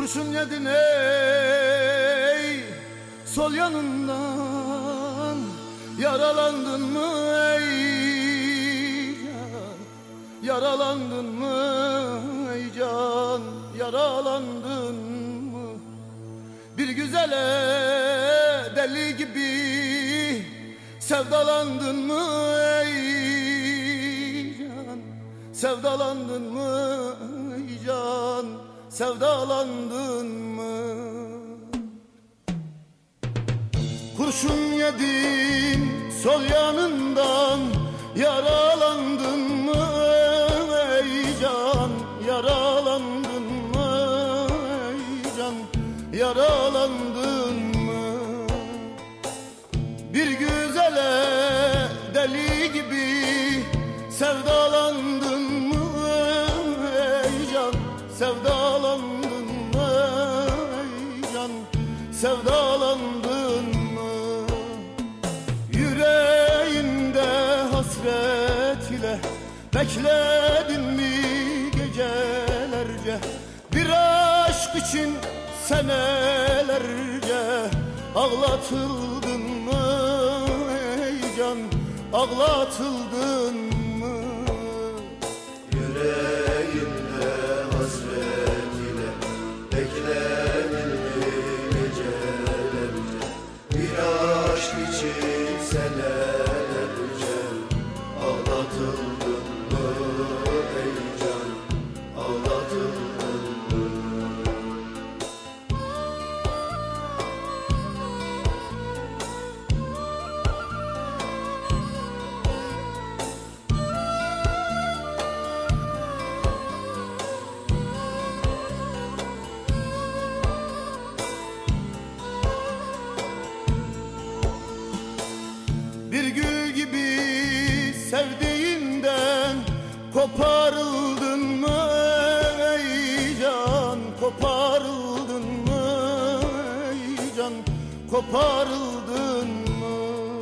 Kurşun yedin ey sol yanından, yaralandın mı ey can, yaralandın mı ey can, yaralandın mı? Bir güzele deli gibi sevdalandın mı ey can, sevdalandın mı ey can, sevdalandın mı? Kurşun yedin sol yanından, yaralandın mı ey can, yaralandın mı ey can, yaralandın mı? Bir güzele deli gibi sevdalandın mı ey can, sevdalandın mı ey can, sevdalandın mı? Yüreğinde hasret ile bekledin mi gecelerce? Bir aşk için senelerce ağlatıldın mı ey can, ağlatıldın mı? Yüreğimde hasret ile bekledin mi gecelerce? Bir aşk için senelerce ağlatıldın mı ey can, ağlatıldın mı? Bir gül gibi sevdiğinden koparıldın mı ey can, koparıldın mı ey can, koparıldın mı?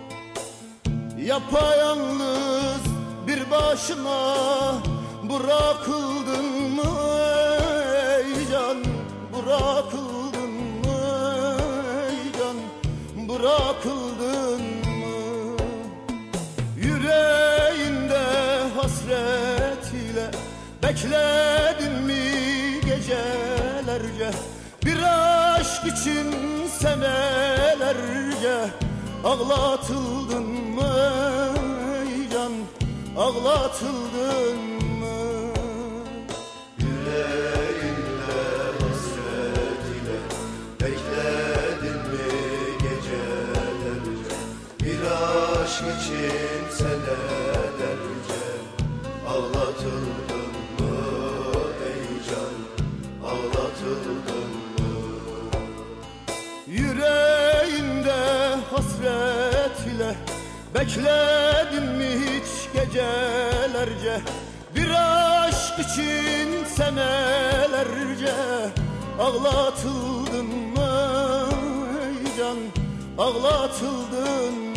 Yapayalnız bir başına bırakıldın mı ey can, bırakıldın mı ey can, bırakıldın mı? Yüreğinde hasret ile bekledin mi gecelerce? Bir aşk için senelerce ağlatıldın mı ey can, ağlatıldın mı? Yüreğimde hasret ile bekledin mi gecelerce? Bir aşk için senelerce ağlatıldın mı ey can, ağlatıldın mı? Yüreğinde hasret ile bekledin mi hiç gecelerce? Bir aşk için senelerce ağlatıldın mı ey can, ağlatıldın mı?